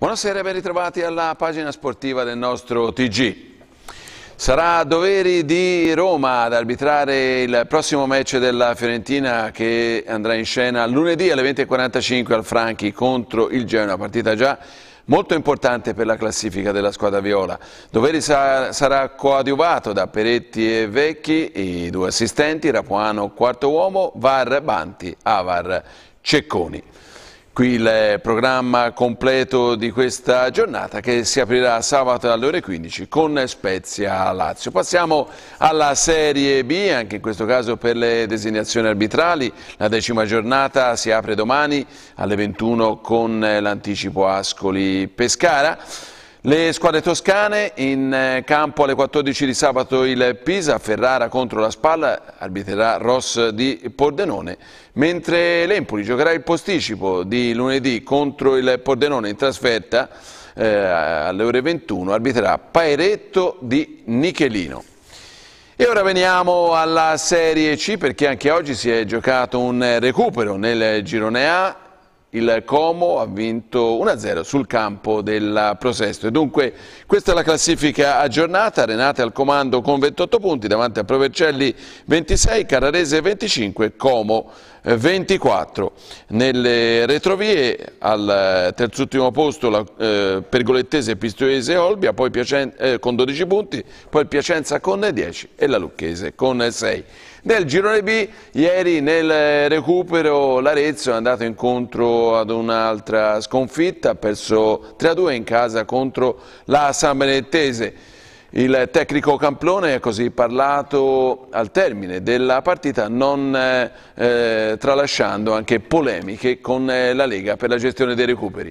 Buonasera e ben ritrovati alla pagina sportiva del nostro TG. Sarà a doveri di Roma ad arbitrare il prossimo match della Fiorentina che andrà in scena lunedì alle 20:45 al Franchi contro il Genoa, partita già molto importante per la classifica della squadra viola. Doveri sarà coadiuvato da Peretti e Vecchi, i due assistenti, Rapuano quarto uomo, VAR Banti, Avar Cecconi. Qui il programma completo di questa giornata che si aprirà sabato alle ore 15 con Spezia Lazio. Passiamo alla Serie B, anche in questo caso per le designazioni arbitrali. La 10ª giornata si apre domani alle 21 con l'anticipo Ascoli-Pescara. Le squadre toscane in campo alle 14 di sabato il Pisa, Ferrara contro la Spalla, arbitrerà Ross di Pordenone, mentre l'Empoli giocherà il posticipo di lunedì contro il Pordenone in trasferta alle ore 21, arbitrerà Paeretto di Nichelino. E ora veniamo alla Serie C perché anche oggi si è giocato un recupero nel girone A. Il Como ha vinto 1-0 sul campo del Prosesto e dunque questa è la classifica aggiornata. Renate al comando con 28 punti, davanti a Provercelli 26, Carrarese 25, Como 24. Nelle retrovie al terzultimo posto la Pergolettese, Pistoiese, Olbia, poi con 12 punti, poi il Piacenza con 10 e la Lucchese con 6. Nel girone B, ieri nel recupero l'Arezzo è andato incontro ad un'altra sconfitta, ha perso 3-2 in casa contro la San Benedettese. Il tecnico Camplone ha così parlato al termine della partita, non tralasciando anche polemiche con la Lega per la gestione dei recuperi.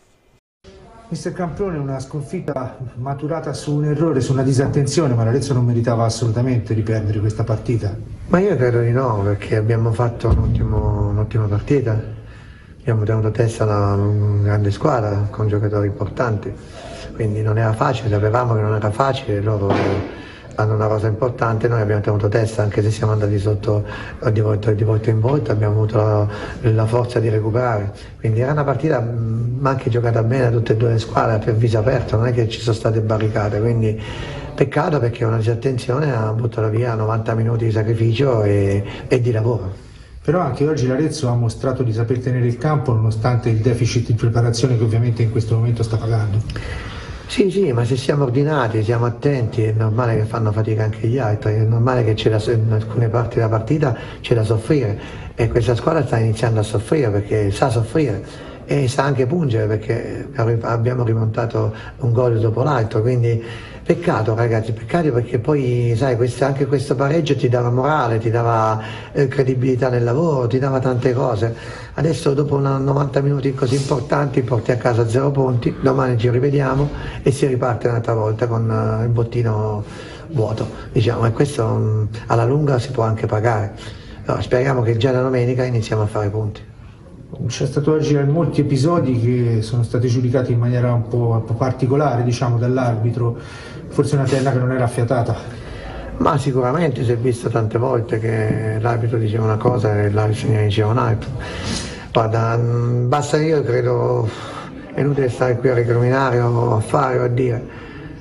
Mister Camplone, una sconfitta maturata su un errore, su una disattenzione, ma l'Arezzo non meritava assolutamente di perdere questa partita. Ma io credo di no, perché abbiamo fatto un'ottima partita, abbiamo tenuto testa a una grande squadra con giocatori importanti, quindi non era facile, sapevamo che non era facile, loro hanno una cosa importante, noi abbiamo tenuto testa anche se siamo andati sotto di volta in volta, abbiamo avuto la forza di recuperare, quindi era una partita anche giocata bene da tutte e due le squadre, per viso aperto, non è che ci sono state barricate, quindi peccato perché una disattenzione ha buttato via 90 minuti di sacrificio e di lavoro. Però anche oggi l'Arezzo ha mostrato di saper tenere il campo nonostante il deficit di preparazione che ovviamente in questo momento sta pagando. Sì, ma se siamo ordinati, siamo attenti, è normale che fanno fatica anche gli altri, è normale che in alcune parti della partita c'è da soffrire e questa squadra sta iniziando a soffrire perché sa soffrire e sa anche pungere perché abbiamo rimontato un gol dopo l'altro, quindi peccato ragazzi, peccato perché poi sai anche questo pareggio ti dava morale, ti dava credibilità nel lavoro, ti dava tante cose. Adesso dopo 90 minuti così importanti porti a casa 0 punti, domani ci rivediamo e si riparte un'altra volta con il bottino vuoto, diciamo, e questo alla lunga si può anche pagare. No, speriamo che già la domenica iniziamo a fare punti. C'è stato oggi molti episodi che sono stati giudicati in maniera un po' particolare, diciamo, dall'arbitro, forse una terna che non era affiatata. Ma sicuramente si è visto tante volte che l'arbitro diceva una cosa e l'arbitro ne diceva un'altra. Guarda, basta, io credo, è inutile stare qui a recriminare o a fare o a dire.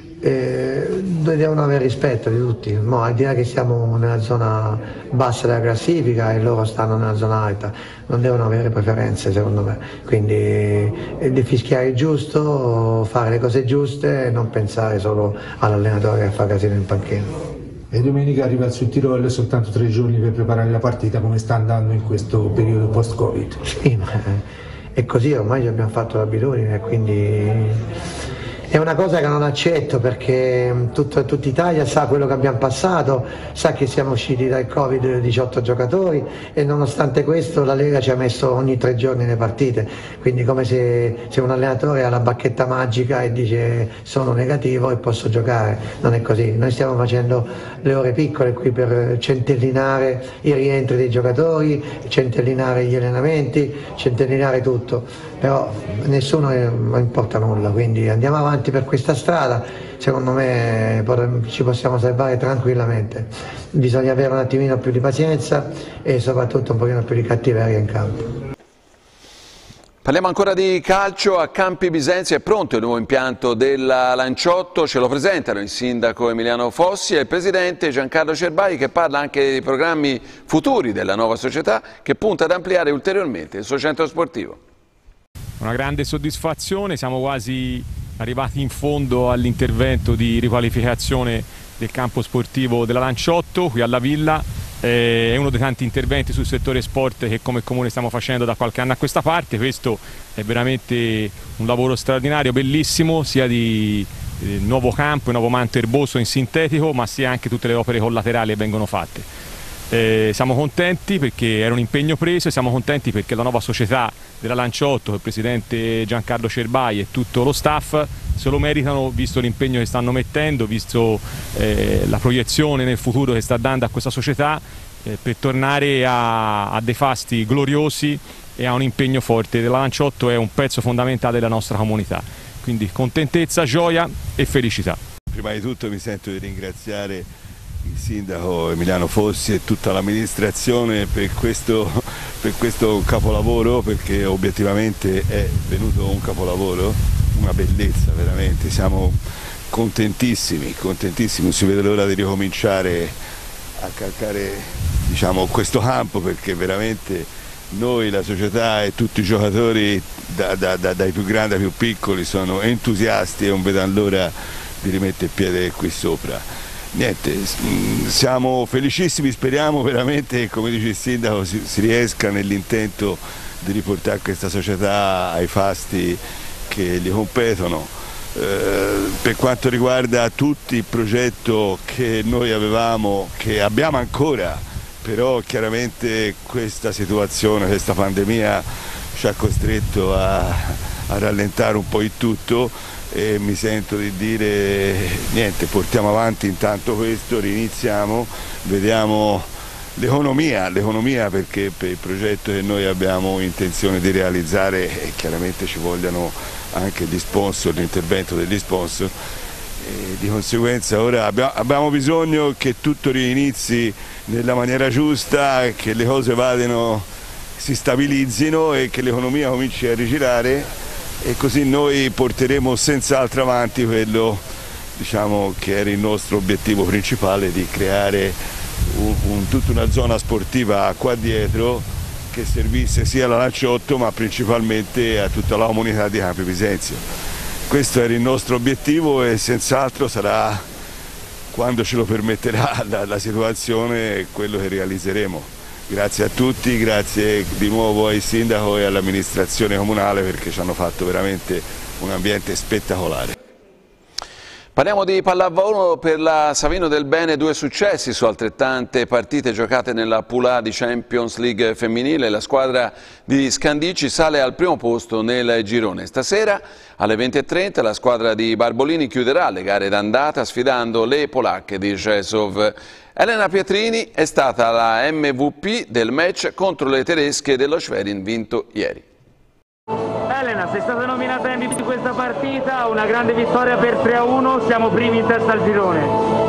Devono avere rispetto di tutti, al di là che siamo nella zona bassa della classifica e loro stanno nella zona alta, non devono avere preferenze secondo me, quindi di fischiare il giusto, fare le cose giuste e non pensare solo all'allenatore che fa casino in panchina. E domenica arriva il Südtirol, soltanto 3 giorni per preparare la partita, come sta andando in questo periodo post-Covid. Sì, ma è così, ormai ci abbiamo fatto l'abitudine, quindi è una cosa che non accetto perché tutta Italia sa quello che abbiamo passato, sa che siamo usciti dal Covid 18 giocatori e nonostante questo la Lega ci ha messo ogni 3 giorni le partite, quindi come se un allenatore ha la bacchetta magica e dice sono negativo e posso giocare, non è così, noi stiamo facendo le ore piccole qui per centellinare i rientri dei giocatori, centellinare gli allenamenti, centellinare tutto, però nessuno importa nulla, quindi andiamo avanti per questa strada, secondo me ci possiamo salvare tranquillamente, bisogna avere un attimino più di pazienza e soprattutto un pochino più di cattiveria in campo. Parliamo ancora di calcio. A Campi Bisenzio è pronto il nuovo impianto della Lanciotto, ce lo presentano il sindaco Emiliano Fossi e il presidente Giancarlo Cerbai, che parla anche dei programmi futuri della nuova società che punta ad ampliare ulteriormente il suo centro sportivo. Una grande soddisfazione, siamo quasi arrivati in fondo all'intervento di riqualificazione del campo sportivo della Lanciotto qui alla Villa. È uno dei tanti interventi sul settore sport che come comune stiamo facendo da qualche anno a questa parte. Questo è veramente un lavoro straordinario, bellissimo, sia di nuovo campo, nuovo manto erboso in sintetico, ma sia anche tutte le opere collaterali che vengono fatte. Siamo contenti perché era un impegno preso e siamo contenti perché la nuova società della Lanciotto, il presidente Giancarlo Cerbai e tutto lo staff se lo meritano, visto l'impegno che stanno mettendo, visto la proiezione nel futuro che sta dando a questa società per tornare a dei fasti gloriosi e a un impegno forte. La Lanciotto è un pezzo fondamentale della nostra comunità, quindi contentezza, gioia e felicità. Prima di tutto mi sento di ringraziare il sindaco Emiliano Fossi e tutta l'amministrazione per questo capolavoro, perché obiettivamente è venuto un capolavoro, una bellezza veramente, siamo contentissimi, non si vede l'ora di ricominciare a calcare, diciamo, questo campo, perché veramente noi, la società e tutti i giocatori dai più grandi ai più piccoli sono entusiasti e non vedono l'ora di rimettere il piede qui sopra. Niente, siamo felicissimi, speriamo veramente che, come dice il sindaco, si riesca nell'intento di riportare questa società ai fasti che gli competono. Per quanto riguarda tutti il progetto che noi avevamo, che abbiamo ancora, però chiaramente questa situazione, questa pandemia ci ha costretto a rallentare un po' il tutto. E mi sento di dire niente, portiamo avanti intanto questo, riniziamo, vediamo l'economia, perché per il progetto che noi abbiamo intenzione di realizzare chiaramente ci vogliono anche gli sponsor, l'intervento degli sponsor, e di conseguenza ora abbiamo bisogno che tutto rinizi nella maniera giusta, che le cose si stabilizzino e che l'economia cominci a rigirare. E così noi porteremo senz'altro avanti quello, diciamo, che era il nostro obiettivo principale, di creare tutta una zona sportiva qua dietro che servisse sia alla Lanciotto ma principalmente a tutta la comunità di Campi Bisenzio. Questo era il nostro obiettivo e senz'altro sarà, quando ce lo permetterà la situazione, quello che realizzeremo. Grazie a tutti, grazie di nuovo al sindaco e all'amministrazione comunale, perché ci hanno fatto veramente un ambiente spettacolare. Parliamo di pallavolo. Per la Savino del Bene 2 successi su altrettante partite giocate nella Pool A di Champions League femminile. La squadra di Scandicci sale al primo posto nel girone. Stasera alle 20:30 la squadra di Barbolini chiuderà le gare d'andata sfidando le polacche di Rzeszów. Elena Pietrini è stata la MVP del match contro le tedesche dello Schwerin vinto ieri. Elena, sei stata nominata MVP di questa partita, una grande vittoria per 3-1, siamo primi in testa al girone.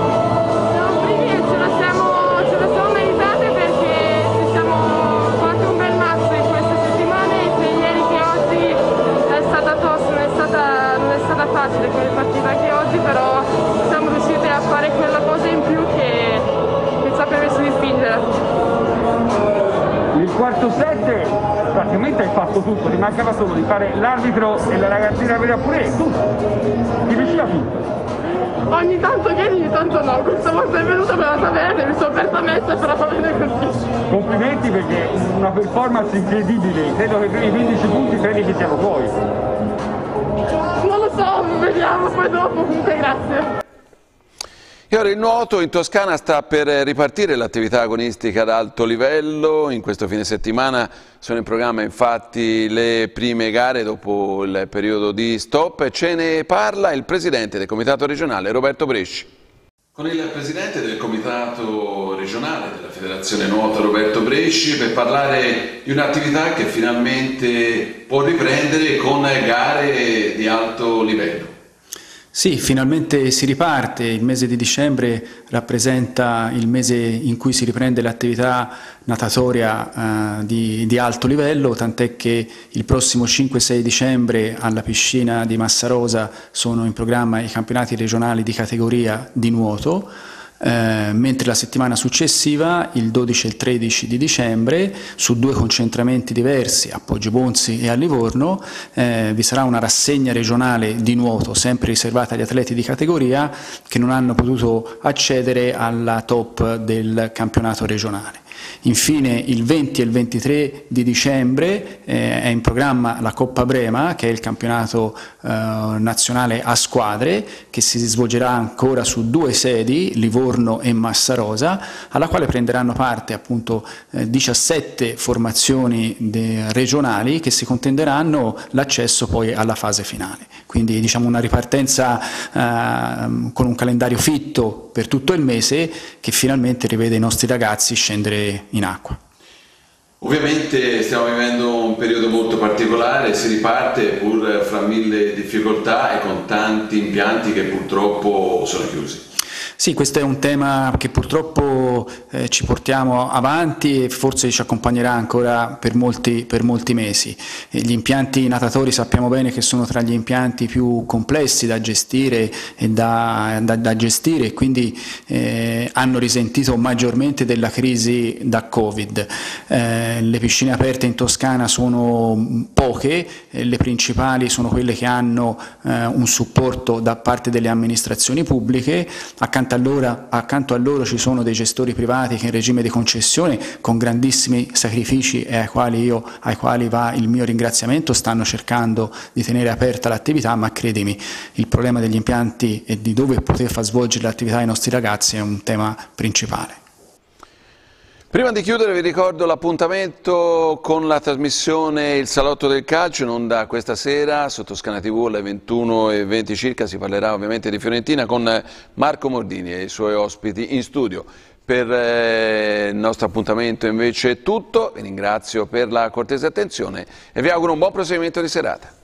Siamo primi e ce la siamo meritate, perché ci siamo fatti un bel mazzo in queste settimane, sia ieri che oggi è stata tosta, non è stata facile come partita anche oggi, però siamo riusciti a fare quella cosa in più che ci ha permesso di spingere. Il quarto set praticamente hai fatto tutto, ti mancava solo di fare l'arbitro e la ragazzina vera pure, tutto, ti riusciva tutto. Ogni tanto chiedi, ogni tanto no, questa volta è venuta per la taverna, mi sono aperta messa e farà bene così. Complimenti, perché una performance incredibile, credo che per i 15 punti credi che siamo fuori. Non lo so, vediamo poi dopo, comunque grazie. E ora il nuoto. In Toscana sta per ripartire l'attività agonistica ad alto livello. In questo fine settimana sono in programma infatti le prime gare dopo il periodo di stop. Ce ne parla il presidente del comitato regionale Roberto Bresci. Con il presidente del comitato regionale della Federazione Nuoto Roberto Bresci per parlare di un'attività che finalmente può riprendere con gare di alto livello. Sì, finalmente si riparte. Il mese di dicembre rappresenta il mese in cui si riprende l'attività natatoria di alto livello, tant'è che il prossimo 5-6 dicembre alla piscina di Massarosa sono in programma i campionati regionali di categoria di nuoto. Mentre la settimana successiva, il 12 e il 13 di dicembre, su 2 concentramenti diversi, a Poggibonsi e a Livorno, vi sarà una rassegna regionale di nuoto, sempre riservata agli atleti di categoria che non hanno potuto accedere alla top del campionato regionale. Infine il 20 e il 23 di dicembre è in programma la Coppa Brema, che è il campionato nazionale a squadre, che si svolgerà ancora su 2 sedi, Livorno e Massarosa, alla quale prenderanno parte appunto 17 formazioni regionali che si contenderanno l'accesso poi alla fase finale. Quindi diciamo una ripartenza con un calendario fitto per tutto il mese, che finalmente rivede i nostri ragazzi scendere in acqua. Ovviamente stiamo vivendo un periodo molto particolare, si riparte pur fra mille difficoltà e con tanti impianti che purtroppo sono chiusi. Sì, questo è un tema che purtroppo ci portiamo avanti e forse ci accompagnerà ancora per molti mesi. Gli impianti natatori sappiamo bene che sono tra gli impianti più complessi da gestire e da gestire, e quindi hanno risentito maggiormente della crisi da Covid. Le piscine aperte in Toscana sono poche, le principali sono quelle che hanno un supporto da parte delle amministrazioni pubbliche. Accanto a loro ci sono dei gestori privati che in regime di concessione, con grandissimi sacrifici e ai quali va il mio ringraziamento, stanno cercando di tenere aperta l'attività, ma credimi, il problema degli impianti e di dove poter far svolgere l'attività ai nostri ragazzi è un tema principale. Prima di chiudere vi ricordo l'appuntamento con la trasmissione Il Salotto del Calcio, in onda questa sera su Toscana TV alle 21:20 circa. Si parlerà ovviamente di Fiorentina con Marco Mordini e i suoi ospiti in studio. Per il nostro appuntamento invece è tutto, vi ringrazio per la cortese attenzione e vi auguro un buon proseguimento di serata.